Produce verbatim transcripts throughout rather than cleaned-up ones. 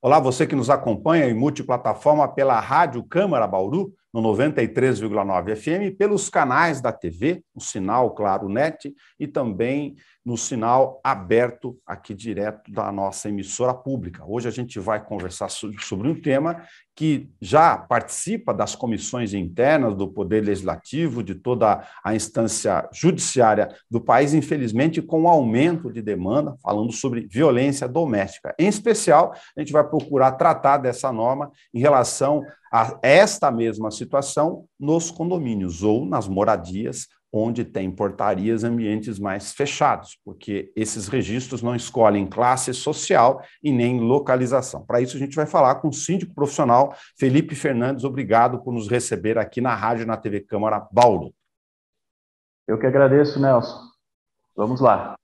Olá, você que nos acompanha em multiplataforma pela Rádio Câmara Bauru, no noventa e três vírgula nove F M, pelos canais da T V, no sinal Claro Net e também no sinal aberto aqui direto da nossa emissora pública. Hoje a gente vai conversar sobre um tema que já participa das comissões internas do Poder Legislativo, de toda a instância judiciária do país, infelizmente com um aumento de demanda, falando sobre violência doméstica. Em especial, a gente vai procurar tratar dessa norma em relação a esta mesma situação nos condomínios ou nas moradias, onde tem portarias, ambientes mais fechados, porque esses registros não escolhem classe social e nem localização. Para isso, a gente vai falar com o síndico profissional Felipe Fernandes. Obrigado por nos receber aqui na rádio e na T V Câmara Bauru. Eu que agradeço, Nelson. Vamos lá.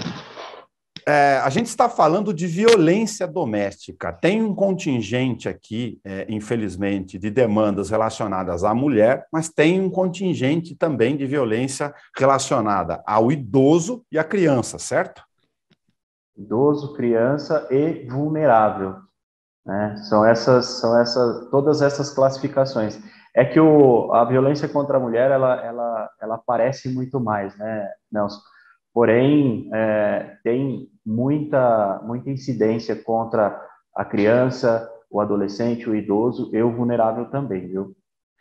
É, a gente está falando de violência doméstica. Tem um contingente aqui, é, infelizmente, de demandas relacionadas à mulher, mas tem um contingente também de violência relacionada ao idoso e à criança, certo? Idoso, criança e vulnerável, né? São essas, são essas, todas essas classificações. É que o, a violência contra a mulher, ela, ela, ela aparece muito mais, né, Nelson? Porém, é, tem muita, muita incidência contra a criança, o adolescente, o idoso e o vulnerável também, viu?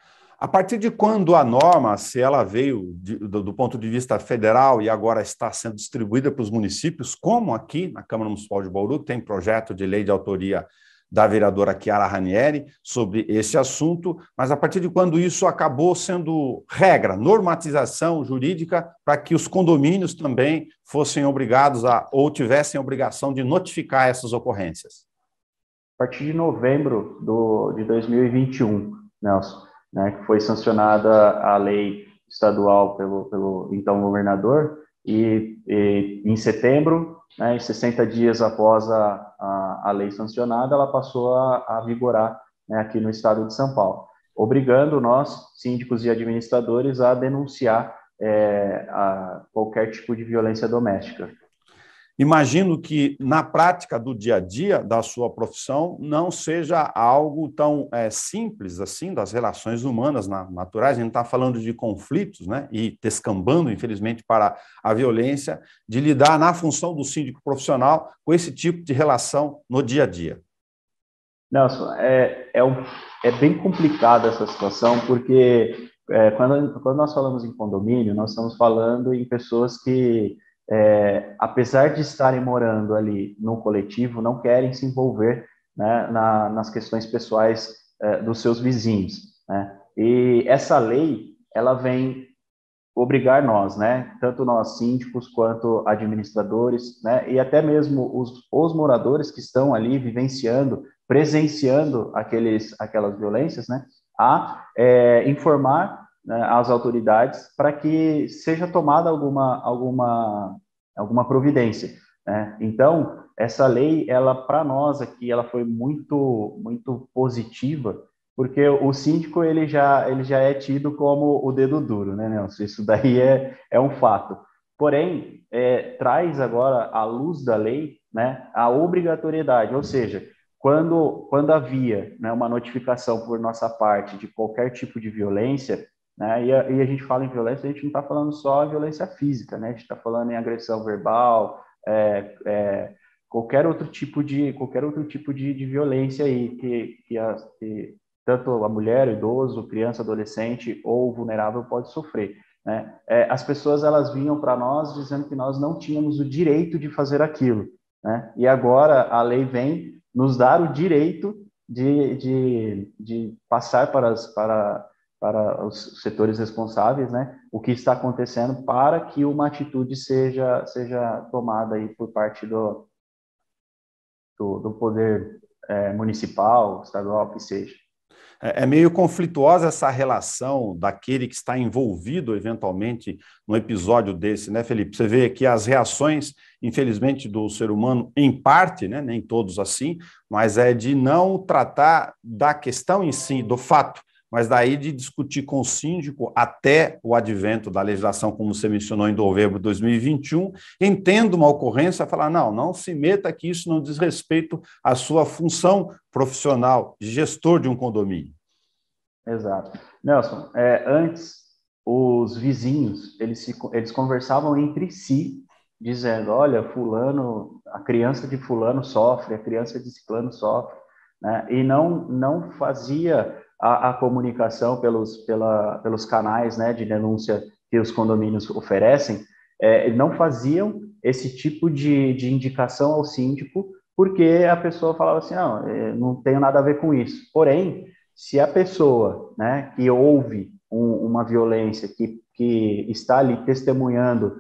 A partir de quando a norma, se ela veio de, do, do ponto de vista federal e agora está sendo distribuída para os municípios, como aqui na Câmara Municipal de Bauru, tem projeto de lei de autoria da vereadora Chiara Ranieri sobre esse assunto, mas a partir de quando isso acabou sendo regra, normatização jurídica, para que os condomínios também fossem obrigados a, ou tivessem obrigação de notificar essas ocorrências? A partir de novembro do, de dois mil e vinte e um, Nelson, né, que foi sancionada a lei estadual pelo, pelo então governador, e, e em setembro, né, em sessenta dias após a, a, a lei sancionada, ela passou a, a vigorar, né, aqui no estado de São Paulo, obrigando nós, síndicos e administradores, a denunciar é, a qualquer tipo de violência doméstica. Imagino que, na prática do dia a dia da sua profissão, não seja algo tão é, simples assim, das relações humanas naturais. A gente está falando de conflitos, né, e descambando, infelizmente, para a violência, de lidar na função do síndico profissional com esse tipo de relação no dia a dia. Nelson, é, é, um, é bem complicada essa situação, porque é, quando, quando nós falamos em condomínio, nós estamos falando em pessoas que, É, apesar de estarem morando ali no coletivo, não querem se envolver, né, na, nas questões pessoais é, dos seus vizinhos, né? E essa lei, ela vem obrigar nós, né, tanto nós síndicos quanto administradores, né, e até mesmo os, os moradores que estão ali vivenciando, presenciando aqueles, aquelas violências, né, a é, informar, né, as autoridades para que seja tomada alguma, alguma, alguma providência, né? Então, essa lei, ela para nós aqui, ela foi muito, muito positiva, porque o síndico ele já, ele já é tido como o dedo duro, né, Nelson? Isso daí é, é um fato. Porém, é, traz agora, à luz da lei, né, a obrigatoriedade, ou seja, quando, quando havia, né, uma notificação por nossa parte de qualquer tipo de violência, né, e, a, e a gente fala em violência, a gente não está falando só violência física, né, a gente está falando em agressão verbal, é, é, qualquer outro tipo de, qualquer outro tipo de, de violência aí, que, que, a, que tanto a mulher, o idoso, criança, adolescente ou vulnerável pode sofrer, né. É, as pessoas, elas vinham para nós dizendo que nós não tínhamos o direito de fazer aquilo, né, e agora a lei vem nos dar o direito de, de, de passar para, as, para, para os setores responsáveis, né, o que está acontecendo para que uma atitude seja, seja tomada aí por parte do, do, do poder é, municipal, estadual, que seja. É meio conflituosa essa relação daquele que está envolvido, eventualmente, num episódio desse, né, Felipe? Você vê que as reações, infelizmente, do ser humano, em parte, né, nem todos assim, mas é de não tratar da questão em si, do fato, mas daí de discutir com o síndico até o advento da legislação, como você mencionou, em novembro de dois mil e vinte e um, entendo uma ocorrência, falar, não, não se meta que isso não diz respeito à sua função profissional de gestor de um condomínio. Exato. Nelson, é, antes, os vizinhos, eles, se, eles conversavam entre si, dizendo, olha, fulano, a criança de fulano sofre, a criança de ciclano sofre, né? E não, não fazia a, a comunicação pelos, pela, pelos canais, né, de denúncia que os condomínios oferecem, é, não faziam esse tipo de, de indicação ao síndico, porque a pessoa falava assim, não, não tenho nada a ver com isso. Porém, se a pessoa, né, que ouve um, uma violência, que, que está ali testemunhando,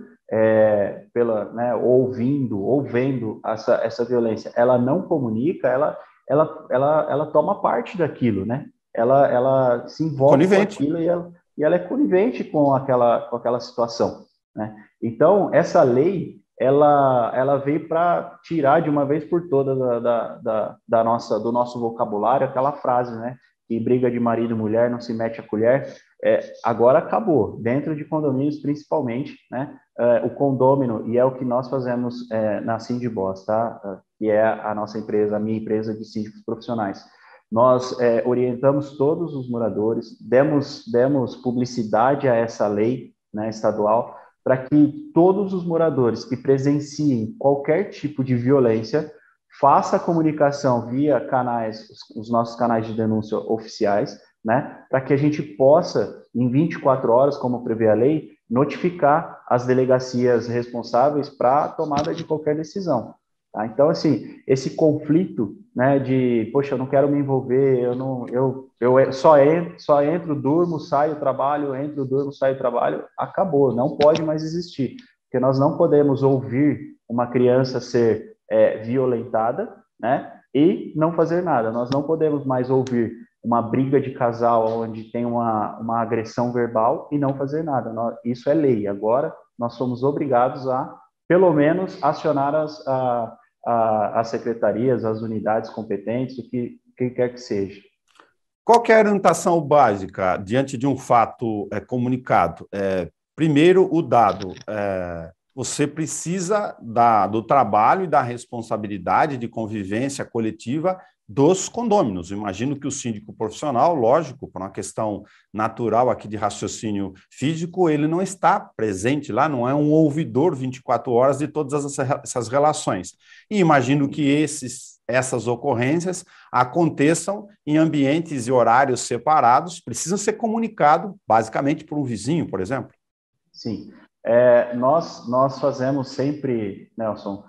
é, pela, né, ouvindo, ou vendo essa, essa violência, ela não comunica, ela, ela, ela, ela toma parte daquilo, né? Ela, ela se envolve Conivente. com aquilo e ela, e ela é conivente com aquela, com aquela situação, né? Então, essa lei, ela, ela veio para tirar de uma vez por todas da, da, da, da nossa, do nosso vocabulário aquela frase, né? Que briga de marido e mulher não se mete a colher. É, agora acabou, dentro de condomínios principalmente, né? É, o condômino, e é o que nós fazemos é, na Sindboss, tá? Que é a nossa empresa, a minha empresa de síndicos profissionais. Nós é, orientamos todos os moradores, demos, demos publicidade a essa lei, né, estadual, para que todos os moradores que presenciem qualquer tipo de violência faça a comunicação via canais, os nossos canais de denúncia oficiais, né, para que a gente possa, em vinte e quatro horas, como prevê a lei, notificar as delegacias responsáveis para a tomada de qualquer decisão. Tá? Então, assim, esse conflito, né, de, poxa, eu não quero me envolver, eu, não, eu, eu só, entro, só entro, durmo, saio, trabalho, entro, durmo, saio, trabalho, acabou, não pode mais existir, porque nós não podemos ouvir uma criança ser é, violentada, né, e não fazer nada. Nós não podemos mais ouvir uma briga de casal onde tem uma, uma agressão verbal e não fazer nada. Nós, isso é lei. Agora, nós somos obrigados a, pelo menos, acionar as, a, a, as secretarias, as unidades competentes, o que, que quer que seja. Qual que é a orientação básica diante de um fato é, comunicado? É, primeiro, o dado. É, você precisa da, do trabalho e da responsabilidade de convivência coletiva dos condôminos. Imagino que o síndico profissional, lógico, por uma questão natural aqui de raciocínio físico, ele não está presente lá, não é um ouvidor vinte e quatro horas de todas essas relações. E imagino que esses, essas ocorrências aconteçam em ambientes e horários separados, precisam ser comunicados basicamente por um vizinho, por exemplo. Sim. É, nós, nós fazemos sempre, Nelson,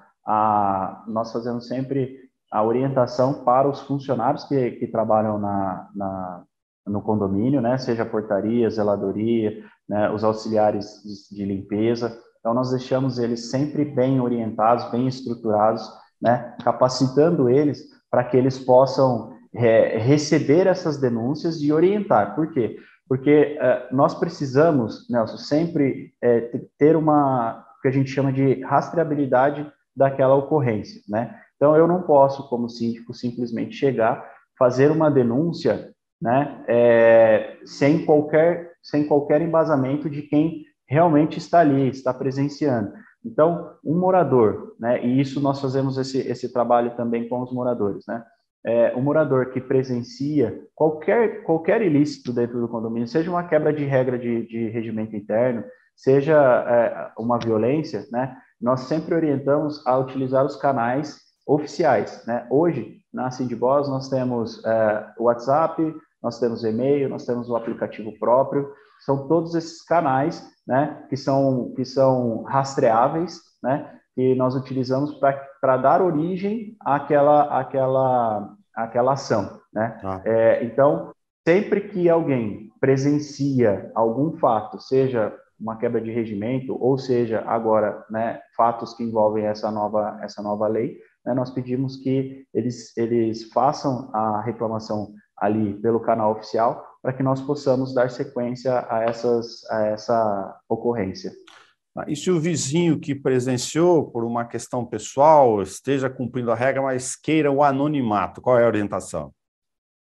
a, nós fazemos sempre a orientação para os funcionários que, que trabalham na, na, no condomínio, né, seja portaria, zeladoria, né, os auxiliares de, de limpeza. Então, nós deixamos eles sempre bem orientados, bem estruturados, né, capacitando eles para que eles possam é, receber essas denúncias e orientar. Por quê? Porque uh, nós precisamos, Nelson, sempre é, ter uma, o que a gente chama de rastreabilidade daquela ocorrência, né? Então, eu não posso, como síndico, simplesmente chegar, fazer uma denúncia, né, é, sem qualquer, sem qualquer embasamento de quem realmente está ali, está presenciando. Então, um morador, né, e isso nós fazemos esse, esse trabalho também com os moradores, né? É, um morador que presencia qualquer, qualquer ilícito dentro do condomínio, seja uma quebra de regra de, de regimento interno, seja é, uma violência, né, nós sempre orientamos a utilizar os canais oficiais. Né? Hoje, na Sindboss, nós temos é, o WhatsApp, nós temos e-mail, nós temos o aplicativo próprio, são todos esses canais, né, que são, que são rastreáveis, né, que nós utilizamos para dar origem àquela, àquela, àquela ação. Né? Ah. É, então, sempre que alguém presencia algum fato, seja uma quebra de regimento, ou seja, agora, né, fatos que envolvem essa nova, essa nova lei, né, nós pedimos que eles, eles façam a reclamação ali pelo canal oficial, para que nós possamos dar sequência a, essas, a essa ocorrência. E se o vizinho que presenciou por uma questão pessoal esteja cumprindo a regra, mas queira o anonimato, qual é a orientação?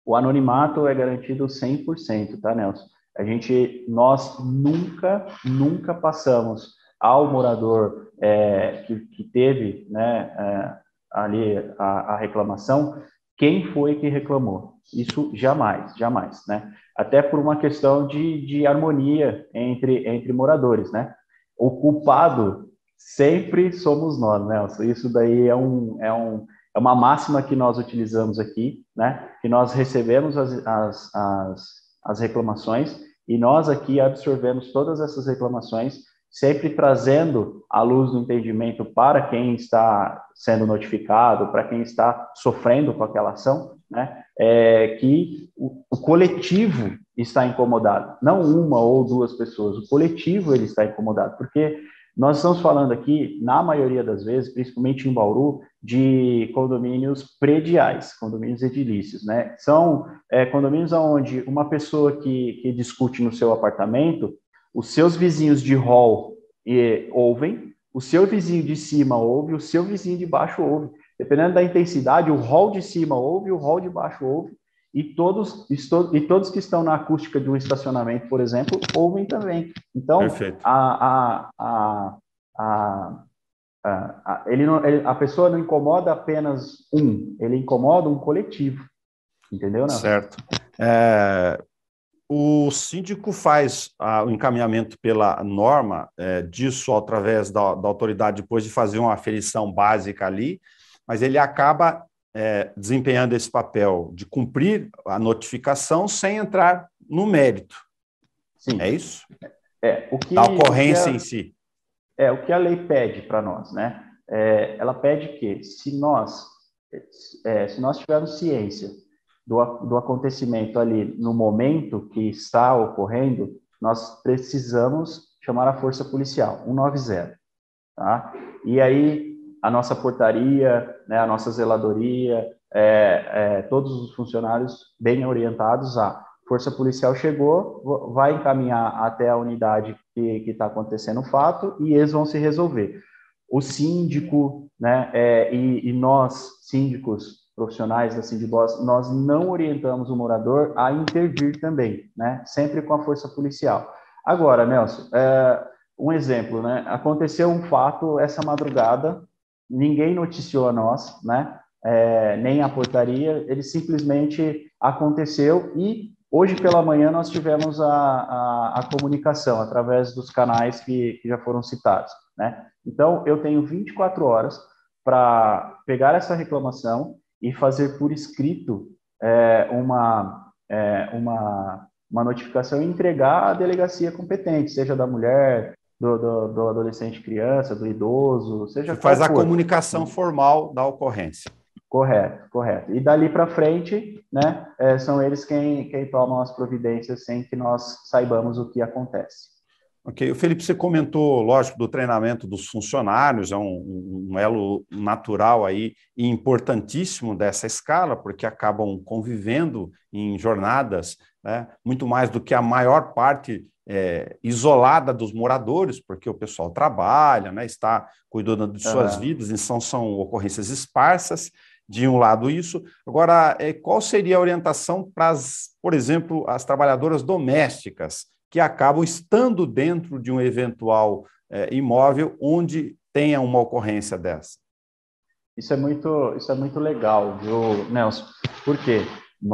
O anonimato é garantido cem por cento, tá, Nelson? A gente, nós nunca, nunca passamos ao morador é, que, que teve, né, é, ali a, a reclamação, quem foi que reclamou. Isso jamais, jamais, né? Até por uma questão de, de harmonia entre, entre moradores, né? O culpado sempre somos nós, Nelson. Isso daí é, um, é, um, é uma máxima que nós utilizamos aqui, né? Que nós recebemos as, as, as, as reclamações e nós aqui absorvemos todas essas reclamações, sempre trazendo a luz do entendimento para quem está sendo notificado, para quem está sofrendo com aquela ação, né? É, que o, o coletivo está incomodado, não uma ou duas pessoas, o coletivo ele está incomodado, porque nós estamos falando aqui, na maioria das vezes, principalmente em Bauru, de condomínios prediais, condomínios edilícios, né? São é, condomínios onde uma pessoa que, que discute no seu apartamento, os seus vizinhos de hall e, ouvem, o seu vizinho de cima ouve, o seu vizinho de baixo ouve. Dependendo da intensidade, o hall de cima ouve, o hall de baixo ouve, e todos, e todos que estão na acústica de um estacionamento, por exemplo, ouvem também. Então, a, a, a, a, a, ele não, ele, a pessoa não incomoda apenas um, ele incomoda um coletivo. Entendeu, Nelson? Certo. É, o síndico faz ah, o encaminhamento pela norma é, disso através da, da autoridade, depois de fazer uma aferição básica ali, mas ele acaba é, desempenhando esse papel de cumprir a notificação sem entrar no mérito. Sim. É isso? É, o que, da ocorrência o que a, em si. É, o que a lei pede para nós, né? É, ela pede que, se nós, é, se nós tivermos ciência do, do acontecimento ali no momento que está ocorrendo, nós precisamos chamar a força policial, um nove zero, tá? E aí a nossa portaria, né, a nossa zeladoria, é, é, todos os funcionários bem orientados a força policial chegou, vai encaminhar até a unidade que está acontecendo o fato e eles vão se resolver. O síndico, né, é, e, e nós, síndicos profissionais da Sindibos, nós não orientamos o morador a intervir também, né, sempre com a força policial. Agora, Nelson, é, um exemplo, né, aconteceu um fato essa madrugada, ninguém noticiou a nós, né, é, nem a portaria, ele simplesmente aconteceu e hoje pela manhã nós tivemos a, a, a comunicação através dos canais que, que já foram citados, né? Então, eu tenho vinte e quatro horas para pegar essa reclamação e fazer por escrito é, uma, é, uma, uma notificação e entregar à delegacia competente, seja da mulher, do, do, do adolescente criança, do idoso, seja Você qual faz a for. comunicação formal da ocorrência. Correto, correto. E dali para frente, né, é, são eles quem, quem tomam as providências sem que nós saibamos o que acontece. Ok. O Felipe, você comentou, lógico, do treinamento dos funcionários, é um, um elo natural aí e importantíssimo dessa escala, porque acabam convivendo em jornadas, né, muito mais do que a maior parte é, isolada dos moradores, porque o pessoal trabalha, né, está cuidando de suas Uhum. vidas, então são ocorrências esparsas. De um lado isso. Agora, qual seria a orientação para, as, por exemplo, as trabalhadoras domésticas que acabam estando dentro de um eventual é, imóvel onde tenha uma ocorrência dessa? Isso é muito, isso é muito legal, viu, Nelson? Porque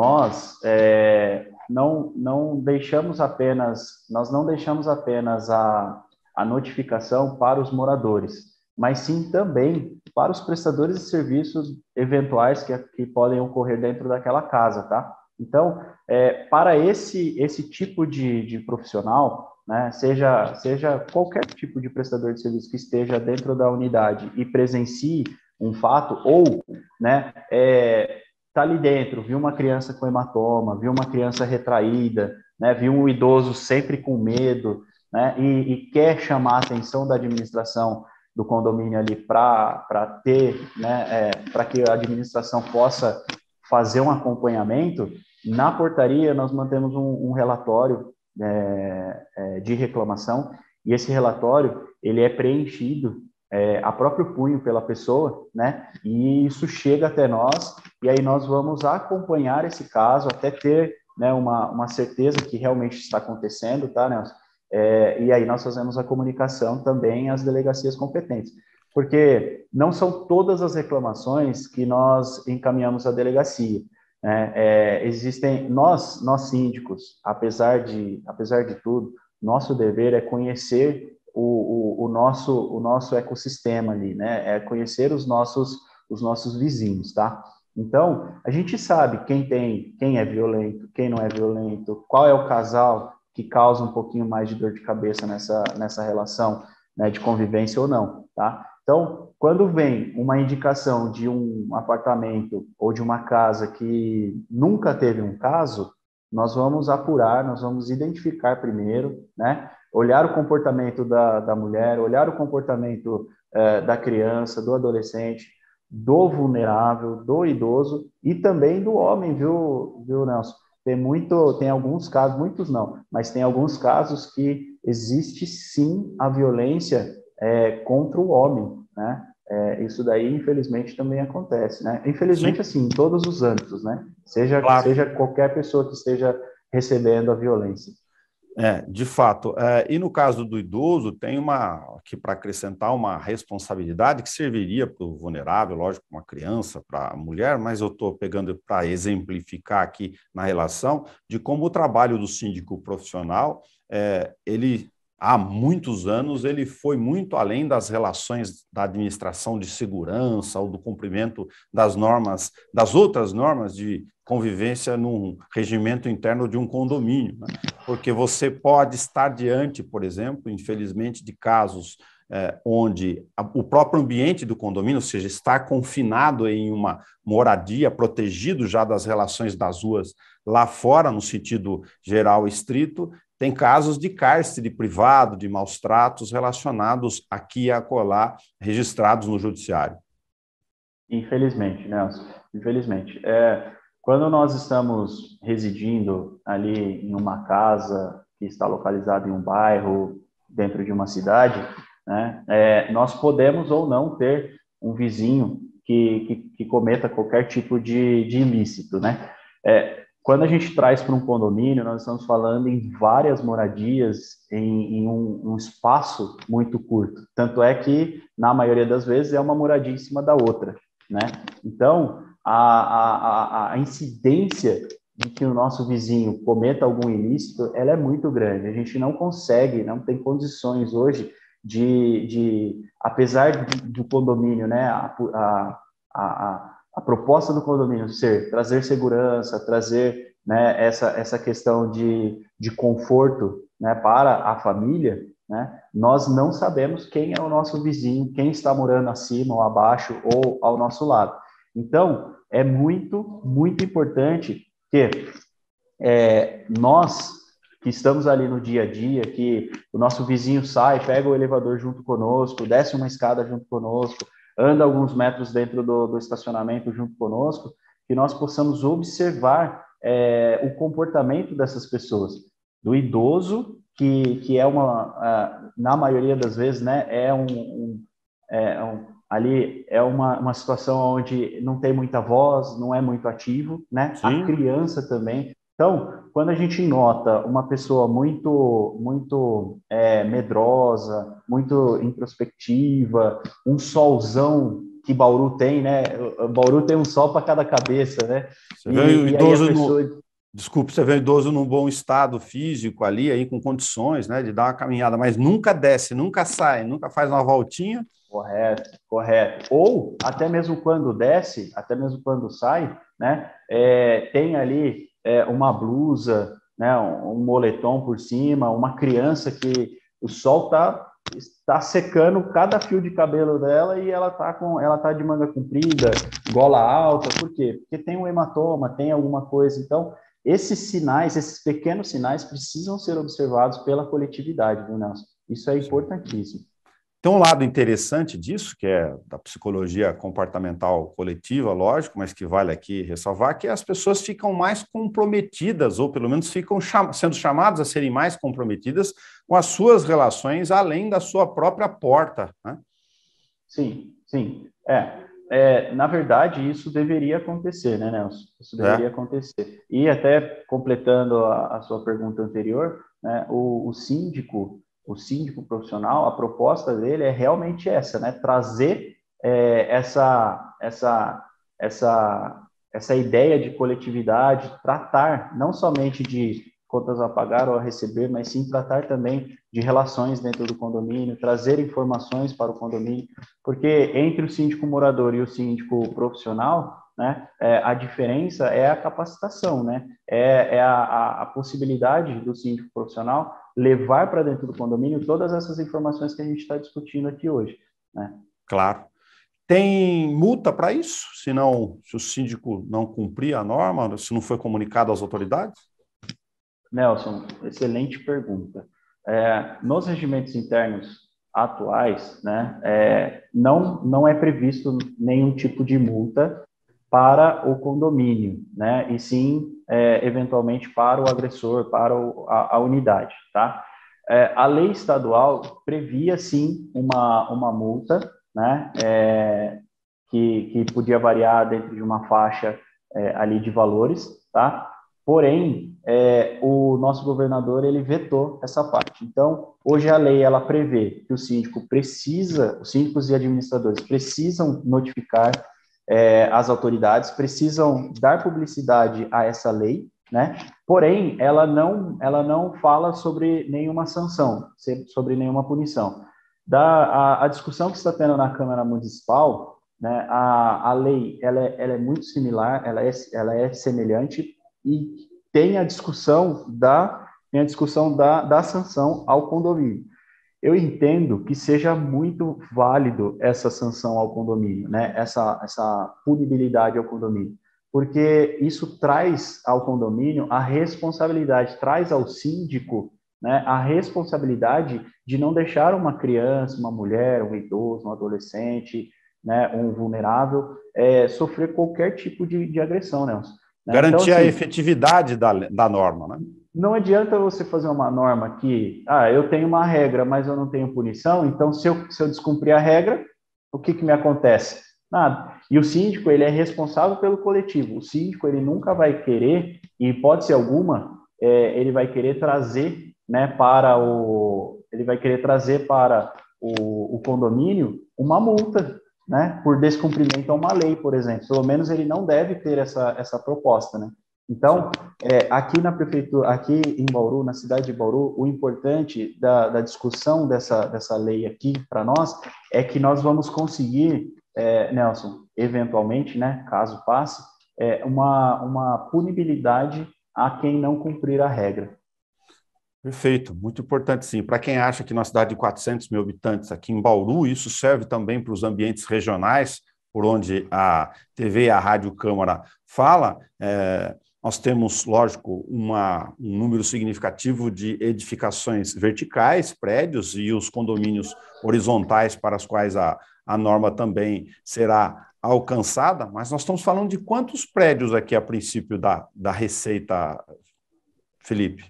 nós é, não, não deixamos apenas, nós não deixamos apenas a, a notificação para os moradores, mas sim também para os prestadores de serviços eventuais que, que podem ocorrer dentro daquela casa, tá? Então, é, para esse, esse tipo de, de profissional, né, seja, seja qualquer tipo de prestador de serviço que esteja dentro da unidade e presencie um fato, ou, né, é, tá ali dentro, viu uma criança com hematoma, viu uma criança retraída, né, viu um idoso sempre com medo, né, e, e quer chamar a atenção da administração do condomínio ali para ter, né, é, para que a administração possa fazer um acompanhamento, na portaria nós mantemos um, um relatório é, é, de reclamação, e esse relatório, ele é preenchido é, a próprio punho pela pessoa, né, e isso chega até nós, e aí nós vamos acompanhar esse caso até ter, né, uma, uma certeza que realmente está acontecendo, tá, Nelson? É, e aí nós fazemos a comunicação também às delegacias competentes, porque não são todas as reclamações que nós encaminhamos à delegacia, né? É, existem, nós, nós síndicos, apesar de, apesar de tudo, nosso dever é conhecer o, o, o, nosso, o nosso ecossistema ali, né? É conhecer os nossos, os nossos vizinhos, tá? Então, a gente sabe quem tem, quem é violento, quem não é violento, qual é o casal que causa um pouquinho mais de dor de cabeça nessa, nessa relação, né, de convivência ou não, tá? Então, quando vem uma indicação de um apartamento ou de uma casa que nunca teve um caso, nós vamos apurar, nós vamos identificar primeiro, né? Olhar o comportamento da, da mulher, olhar o comportamento eh, da criança, do adolescente, do vulnerável, do idoso e também do homem, viu, viu, Nelson? Tem muito, tem alguns casos, muitos não, mas tem alguns casos que existe sim a violência é, contra o homem, né? É, isso daí, infelizmente, também acontece, né? Infelizmente, Sim, assim, em todos os âmbitos, né? Seja, claro. seja qualquer pessoa que esteja recebendo a violência. É, de fato. É, e no caso do idoso, tem uma, aqui para acrescentar, uma responsabilidade que serviria para o vulnerável, lógico, uma criança, para a mulher, mas eu estou pegando para exemplificar aqui na relação de como o trabalho do síndico profissional, é, ele, há muitos anos, ele foi muito além das relações da administração de segurança ou do cumprimento das normas, das outras normas de convivência num regimento interno de um condomínio, né? Porque você pode estar diante, por exemplo, infelizmente, de casos eh, onde a, o próprio ambiente do condomínio, ou seja, estar confinado em uma moradia, protegido já das relações das ruas lá fora, no sentido geral e estrito, tem casos de cárcere privado, de maus tratos relacionados aqui e acolá, registrados no judiciário. Infelizmente, Nelson, infelizmente. É, quando nós estamos residindo ali em uma casa que está localizada em um bairro, dentro de uma cidade, né, é, nós podemos ou não ter um vizinho que, que, que cometa qualquer tipo de, de ilícito, né? É, quando a gente traz para um condomínio, nós estamos falando em várias moradias em, em um, um espaço muito curto. Tanto é que, na maioria das vezes, é uma moradia em cima da outra, né? Então, a, a, a incidência de que o nosso vizinho cometa algum ilícito, ela é muito grande. A gente não consegue, não tem condições hoje de, de apesar do condomínio, né, a, a, a, a proposta do condomínio ser trazer segurança, trazer, né, essa, essa questão de, de conforto, né, para a família, né, nós não sabemos quem é o nosso vizinho, quem está morando acima ou abaixo ou ao nosso lado. Então, é muito, muito importante que é, nós que estamos ali no dia a dia, que o nosso vizinho sai, pega o elevador junto conosco, desce uma escada junto conosco, anda alguns metros dentro do, do estacionamento junto conosco, que nós possamos observar é, o comportamento dessas pessoas, do idoso, que, que é uma, na maioria das vezes, né, é um, um, é um ali é uma, uma situação onde não tem muita voz, não é muito ativo, né? A Sim. criança também. Então, quando a gente nota uma pessoa muito, muito é, medrosa, muito introspectiva, um solzão que Bauru tem, né? Bauru tem um sol para cada cabeça, né? Você vê o E, e aí a idoso no... pessoa... Desculpe, você vê o idoso num bom estado físico ali, aí com condições, né, de dar uma caminhada, mas nunca desce, nunca sai, nunca faz uma voltinha. Correto, correto. Ou até mesmo quando desce, até mesmo quando sai, né? É, tem ali é, uma blusa, né? Um, um moletom por cima, uma criança que o sol tá está secando cada fio de cabelo dela e ela tá com, ela tá de manga comprida, gola alta. Por quê? Porque tem um hematoma, tem alguma coisa. Então, esses sinais, esses pequenos sinais precisam ser observados pela coletividade, viu, Nelson? Isso é importantíssimo. Tem um lado interessante disso, que é da psicologia comportamental coletiva, lógico, mas que vale aqui ressalvar, que as pessoas ficam mais comprometidas, ou pelo menos ficam cham- sendo chamadas a serem mais comprometidas com as suas relações, além da sua própria porta, né? Sim, sim. É, É, na verdade, isso deveria acontecer, né, Nelson? Isso É, deveria acontecer. E até completando a, a sua pergunta anterior, né, o, o síndico, o síndico profissional, a proposta dele é realmente essa, né? Trazer é, essa, essa, essa, essa ideia de coletividade, tratar não somente de contas a pagar ou a receber, mas sim tratar também de relações dentro do condomínio, trazer informações para o condomínio, porque entre o síndico morador e o síndico profissional, né, é, a diferença é a capacitação, né, é, é a, a, a possibilidade do síndico profissional levar para dentro do condomínio todas essas informações que a gente está discutindo aqui hoje, né. claro. Tem multa para isso? Se não, se o síndico não cumprir a norma, se não foi comunicado às autoridades? Nelson, excelente pergunta. É, nos regimentos internos atuais, né, é, não, não é previsto nenhum tipo de multa para o condomínio, né, e sim, é, eventualmente, para o agressor, para o, a, a unidade, tá? É, a lei estadual previa, sim, uma, uma multa, né, é, que, que podia variar dentro de uma faixa é, ali de valores, tá? Porém, é, o nosso governador ele vetou essa parte. Então, hoje a lei ela prevê que o síndico precisa, os síndicos e administradores precisam notificar é, as autoridades, precisam dar publicidade a essa lei, né? Porém, ela não, ela não fala sobre nenhuma sanção, sobre nenhuma punição. Da, a, a discussão que está tendo na Câmara Municipal, né, a, a lei ela é, ela é muito similar, ela é, ela é semelhante, e tem a discussão da, tem a discussão da, da sanção ao condomínio. Eu entendo que seja muito válido essa sanção ao condomínio, né? Essa, essa punibilidade ao condomínio, porque isso traz ao condomínio a responsabilidade, traz ao síndico, né, a responsabilidade de não deixar uma criança, uma mulher, um idoso, um adolescente, né, um vulnerável, é, sofrer qualquer tipo de, de agressão, Nelson. Né? Então, Garantir a assim, efetividade da, da norma, né? não adianta você fazer uma norma que, ah, eu tenho uma regra, mas eu não tenho punição, então se eu, se eu descumprir a regra, o que que me acontece? Nada. E o síndico, ele é responsável pelo coletivo. O síndico, ele nunca vai querer, em hipótese alguma, é, ele vai querer trazer, né, para o, ele vai querer trazer para o, o condomínio uma multa, né, por descumprimento a uma lei, por exemplo. Pelo menos ele não deve ter essa, essa proposta, né? Então, é, aqui na prefeitura, aqui em Bauru, na cidade de Bauru, o importante da, da discussão dessa, dessa lei aqui para nós é que nós vamos conseguir, é, Nelson, eventualmente, né, caso passe, é, uma, uma punibilidade a quem não cumprir a regra. Perfeito, muito importante sim. Para quem acha que na cidade de quatrocentos mil habitantes, aqui em Bauru, isso serve também para os ambientes regionais, por onde a T V e a Rádio Câmara fala, é, nós temos, lógico, uma, um número significativo de edificações verticais, prédios, e os condomínios horizontais para os quais a, a norma também será alcançada, mas nós estamos falando de quantos prédios aqui a princípio da, da Receita, Felipe?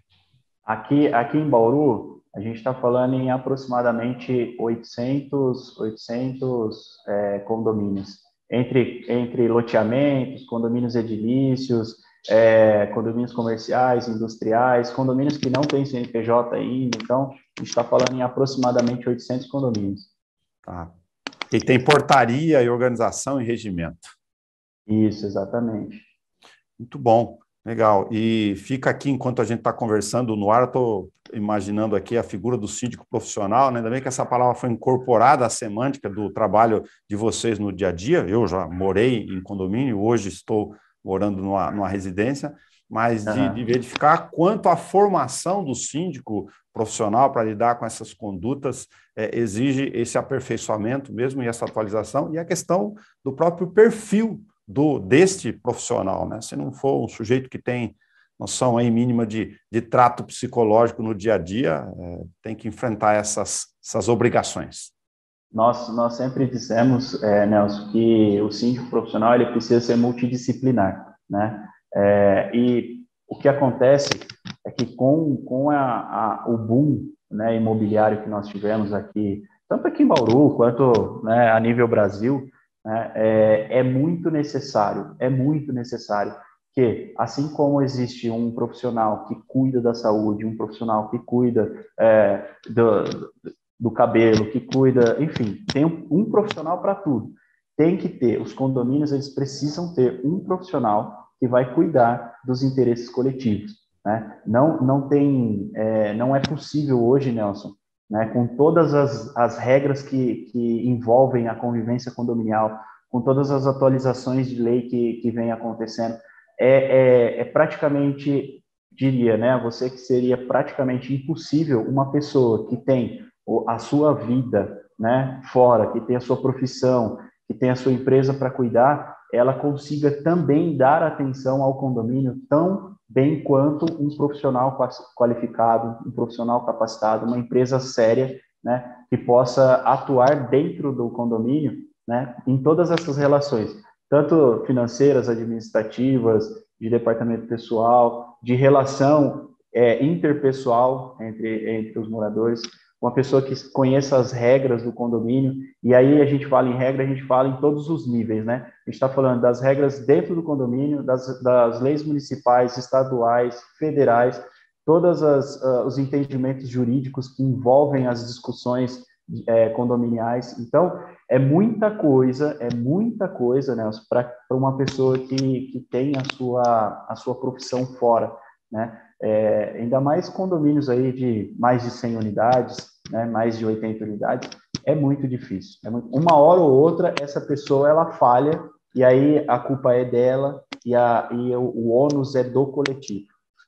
Aqui, aqui em Bauru, a gente está falando em aproximadamente oitocentos, oitocentos é, condomínios, entre, entre loteamentos, condomínios edilícios, é, condomínios comerciais, industriais, condomínios que não têm C N P J ainda. Então, a gente está falando em aproximadamente oitocentos condomínios. Tá. E tem portaria e organização e regimento. Isso, exatamente. Muito bom, legal. E fica aqui, enquanto a gente está conversando no ar, eu estou imaginando aqui a figura do síndico profissional, né? Ainda bem que essa palavra foi incorporada à semântica do trabalho de vocês no dia a dia. Eu já morei em condomínio, hoje estou morando numa, numa residência, mas de, de Uhum. verificar quanto a formação do síndico profissional para lidar com essas condutas é, exige esse aperfeiçoamento mesmo e essa atualização, e a questão do próprio perfil do, deste profissional, né? Se não for um sujeito que tem noção aí mínima de, de trato psicológico no dia a dia, é, tem que enfrentar essas, essas obrigações. Nós, nós sempre dissemos, é, Nelson, que o síndico profissional ele precisa ser multidisciplinar, né? É, e o que acontece é que com, com a, a, o boom, né, imobiliário que nós tivemos aqui, tanto aqui em Bauru quanto, né, a nível Brasil, né? É, é muito necessário, é muito necessário que, assim como existe um profissional que cuida da saúde, um profissional que cuida é, do, do cabelo, que cuida, enfim, tem um, um profissional para tudo. Tem que ter, os condomínios, eles precisam ter um profissional que vai cuidar dos interesses coletivos, né? Não, não tem, é, não é possível hoje, Nelson, né, com todas as, as regras que, que envolvem a convivência condominial, com todas as atualizações de lei que, que vem acontecendo, é, é, é praticamente, diria, né, você que seria praticamente impossível uma pessoa que tem a sua vida, né, fora, que tem a sua profissão, que tem a sua empresa para cuidar, ela consiga também dar atenção ao condomínio tão bem quanto um profissional qualificado, um profissional capacitado, uma empresa séria, né, que possa atuar dentro do condomínio, né, em todas essas relações, tanto financeiras, administrativas, de departamento pessoal, de relação é, interpessoal entre, entre os moradores, uma pessoa que conheça as regras do condomínio, e aí a gente fala em regra, a gente fala em todos os níveis, né? A gente está falando das regras dentro do condomínio, das, das leis municipais, estaduais, federais, todos uh, os entendimentos jurídicos que envolvem as discussões é, condominiais. Então, é muita coisa, é muita coisa, né, para uma pessoa que, que tem a sua, a sua profissão fora, né? É, ainda mais condomínios aí de mais de cem unidades, né, mais de oitenta unidades, é muito difícil. É muito... Uma hora ou outra, essa pessoa, ela falha, e aí a culpa é dela, e, a, e o, o ônus é do coletivo.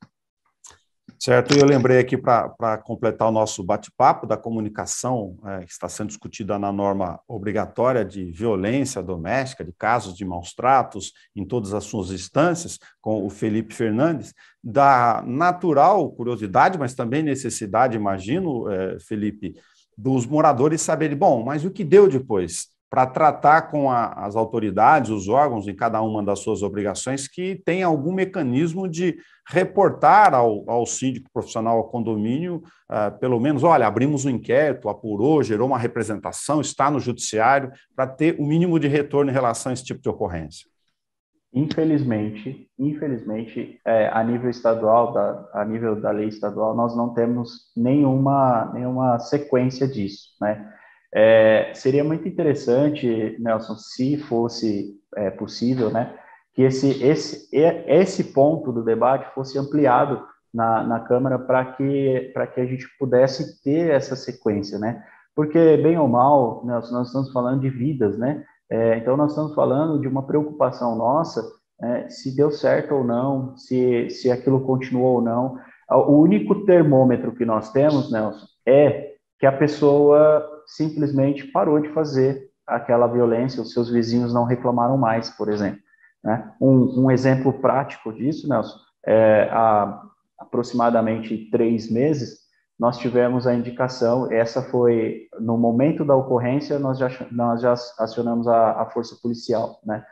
Certo, e eu lembrei aqui para completar o nosso bate-papo da comunicação é, que está sendo discutida na norma obrigatória de violência doméstica, de casos de maus-tratos em todas as suas instâncias, com o Felipe Fernandes, da natural curiosidade, mas também necessidade, imagino, é, Felipe, dos moradores saberem, bom, mas o que deu depois? Para tratar com a, as autoridades, os órgãos, em cada uma das suas obrigações, que tem algum mecanismo de reportar ao, ao síndico profissional, ao condomínio, uh, pelo menos, olha, abrimos um inquérito, apurou, gerou uma representação, está no judiciário, para ter o mínimo de retorno em relação a esse tipo de ocorrência. Infelizmente, infelizmente, é, a nível estadual, da, a nível da lei estadual, nós não temos nenhuma, nenhuma sequência disso, né? É, seria muito interessante, Nelson, se fosse é, possível, né, que esse, esse, esse ponto do debate fosse ampliado na, na Câmara para que, para que a gente pudesse ter essa sequência, né? Porque, bem ou mal, Nelson, nós estamos falando de vidas, né? É, então, nós estamos falando de uma preocupação nossa, é, se deu certo ou não, se, se aquilo continuou ou não. O único termômetro que nós temos, Nelson, é que a pessoa simplesmente parou de fazer aquela violência, os seus vizinhos não reclamaram mais, por exemplo, né? Um, um exemplo prático disso, Nelson, é, há aproximadamente três meses, nós tivemos a indicação, essa foi, no momento da ocorrência, nós já, nós já acionamos a, a força policial, né?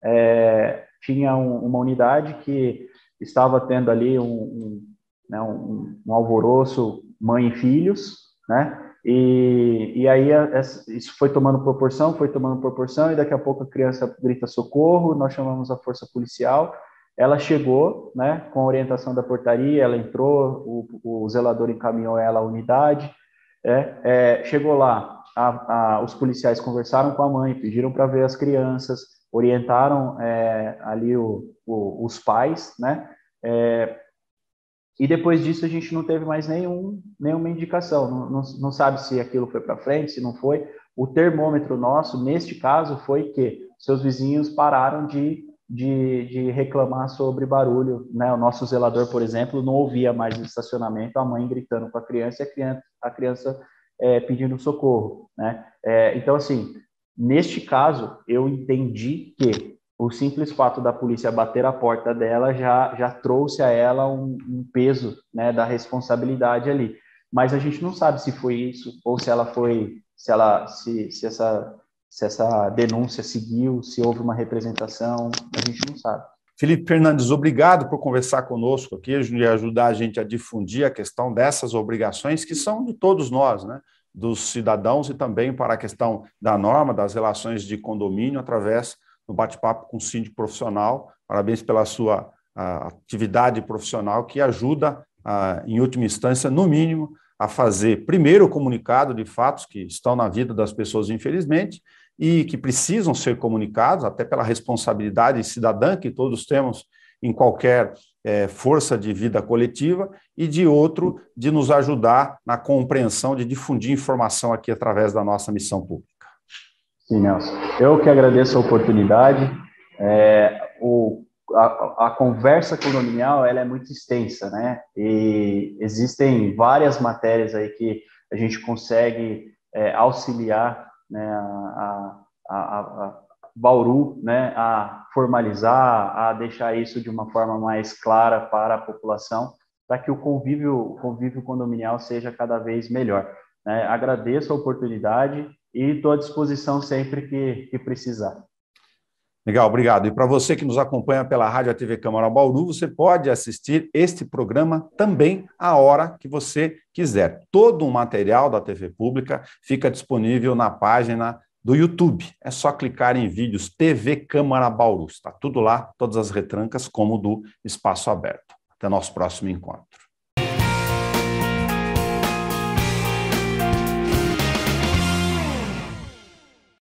É, tinha um, uma unidade que estava tendo ali um, um, né, um, um alvoroço, mãe e filhos, né? E, e aí isso foi tomando proporção, foi tomando proporção, e daqui a pouco a criança grita socorro, nós chamamos a força policial, ela chegou, né, com a orientação da portaria, ela entrou, o, o zelador encaminhou ela à unidade, é, é, chegou lá, a, a, os policiais conversaram com a mãe, pediram para ver as crianças, orientaram é, ali o, o, os pais, né, é, e depois disso a gente não teve mais nenhum, nenhuma indicação, não, não, não sabe se aquilo foi para frente, se não foi. O termômetro nosso, neste caso, foi que seus vizinhos pararam de, de, de reclamar sobre barulho, né? O nosso zelador, por exemplo, não ouvia mais no estacionamento a mãe gritando com a criança e a criança, a criança é, pedindo socorro, né? É, então, assim, neste caso, eu entendi que o simples fato da polícia bater a porta dela já, já trouxe a ela um, um peso, né, da responsabilidade ali. Mas a gente não sabe se foi isso, ou se ela foi, se, ela, se, se, essa, se essa denúncia seguiu, se houve uma representação, a gente não sabe. Felipe Fernandes, obrigado por conversar conosco aqui e ajudar a gente a difundir a questão dessas obrigações que são de todos nós, né? dos cidadãos e também para a questão da norma, das relações de condomínio, através do bate-papo com o síndico profissional. Parabéns pela sua a, atividade profissional, que ajuda, a, em última instância, no mínimo, a fazer, primeiro, o comunicado de fatos que estão na vida das pessoas, infelizmente, e que precisam ser comunicados, até pela responsabilidade cidadã que todos temos em qualquer é, força de vida coletiva, e de outro, de nos ajudar na compreensão, de difundir informação aqui através da nossa missão pública. Sim, Nelson. Eu que agradeço a oportunidade. É, o, a, a conversa condominial, ela é muito extensa, né? E existem várias matérias aí que a gente consegue é, auxiliar, né, a, a, a, a Bauru, né, a formalizar, a deixar isso de uma forma mais clara para a população, para que o convívio, o convívio condominial seja cada vez melhor, né? Agradeço a oportunidade e estou à disposição sempre que, que precisar. Legal, obrigado. E para você que nos acompanha pela Rádio T V Câmara Bauru, você pode assistir este programa também a hora que você quiser. Todo o material da T V Pública fica disponível na página do YouTube. É só clicar em vídeos T V Câmara Bauru. Está tudo lá, todas as retrancas, como do Espaço Aberto. Até nosso próximo encontro.